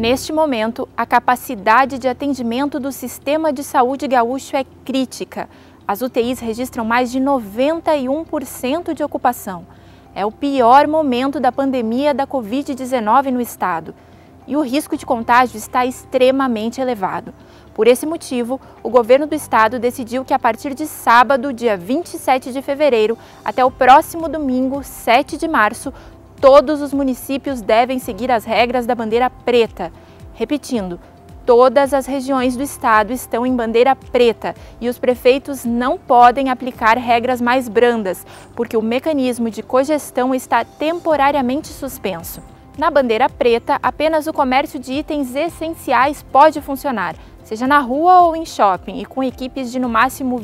Neste momento, a capacidade de atendimento do sistema de saúde gaúcho é crítica. As UTIs registram mais de 91% de ocupação. É o pior momento da pandemia da Covid-19 no estado. E o risco de contágio está extremamente elevado. Por esse motivo, o governo do estado decidiu que a partir de sábado, dia 27 de fevereiro, até o próximo domingo, 7 de março, todos os municípios devem seguir as regras da bandeira preta. Repetindo, todas as regiões do estado estão em bandeira preta e os prefeitos não podem aplicar regras mais brandas, porque o mecanismo de cogestão está temporariamente suspenso. Na bandeira preta, apenas o comércio de itens essenciais pode funcionar, seja na rua ou em shopping, e com equipes de no máximo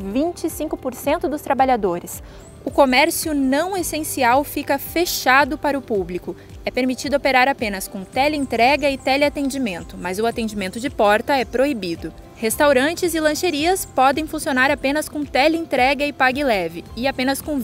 25% dos trabalhadores. O comércio não essencial fica fechado para o público. É permitido operar apenas com teleentrega e teleatendimento, mas o atendimento de porta é proibido. Restaurantes e lancherias podem funcionar apenas com teleentrega e pague leve, e apenas com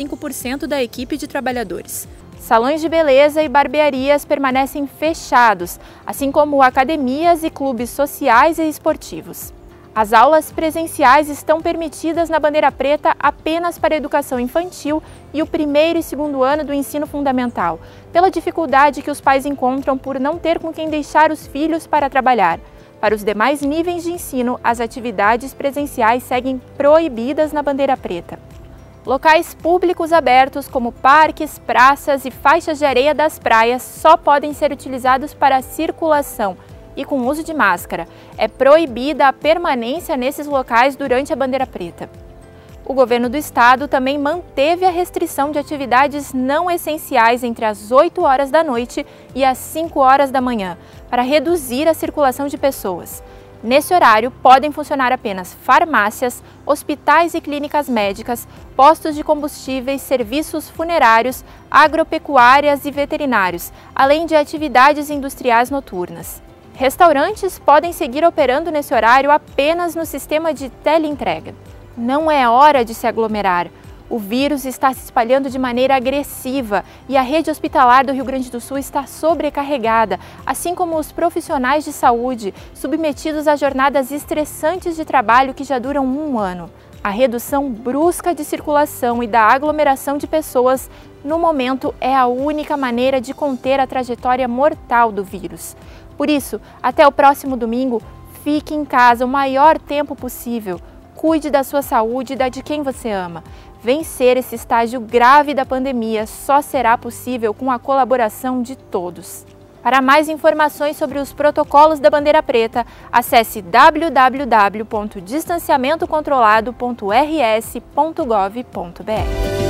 25% da equipe de trabalhadores. Salões de beleza e barbearias permanecem fechados, assim como academias e clubes sociais e esportivos. As aulas presenciais estão permitidas na bandeira preta apenas para a educação infantil e o primeiro e segundo ano do ensino fundamental, pela dificuldade que os pais encontram por não ter com quem deixar os filhos para trabalhar. Para os demais níveis de ensino, as atividades presenciais seguem proibidas na bandeira preta. Locais públicos abertos, como parques, praças e faixas de areia das praias, só podem ser utilizados para circulação e com uso de máscara. É proibida a permanência nesses locais durante a bandeira preta. O governo do estado também manteve a restrição de atividades não essenciais entre as 8 horas da noite e as 5 horas da manhã, para reduzir a circulação de pessoas. Nesse horário, podem funcionar apenas farmácias, hospitais e clínicas médicas, postos de combustíveis, serviços funerários, agropecuárias e veterinários, além de atividades industriais noturnas. Restaurantes podem seguir operando nesse horário apenas no sistema de teleentrega. Não é hora de se aglomerar. O vírus está se espalhando de maneira agressiva e a rede hospitalar do Rio Grande do Sul está sobrecarregada, assim como os profissionais de saúde, submetidos a jornadas estressantes de trabalho que já duram 1 ano. A redução brusca de circulação e da aglomeração de pessoas, no momento, é a única maneira de conter a trajetória mortal do vírus. Por isso, até o próximo domingo, fique em casa o maior tempo possível. Cuide da sua saúde e da de quem você ama. Vencer esse estágio grave da pandemia só será possível com a colaboração de todos. Para mais informações sobre os protocolos da bandeira preta, acesse www.distanciamentocontrolado.rs.gov.br.